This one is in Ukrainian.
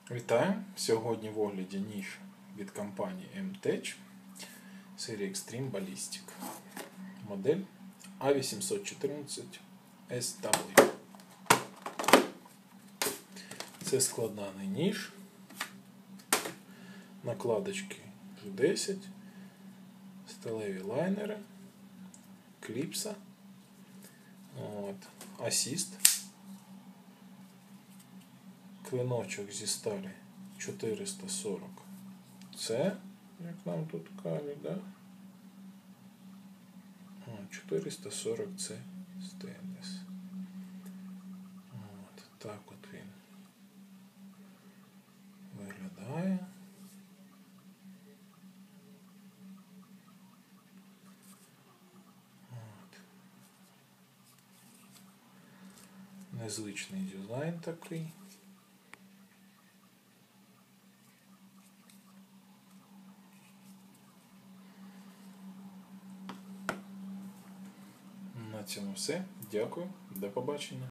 Вітаю! Сьогодні в огляді ніж від компанії M-Tech серії Extreme Ballistic. Модель A814SW. Це складаний ніж. Накладочки G10, сталеві лайнери, кліпса, асіст. Клиночок зі сталі 440 С, як нам тут кажуть, да? 440 С стейнлес. Так от він виглядає. Незвичний дизайн такий. На цьому все. Дякую. До побачення.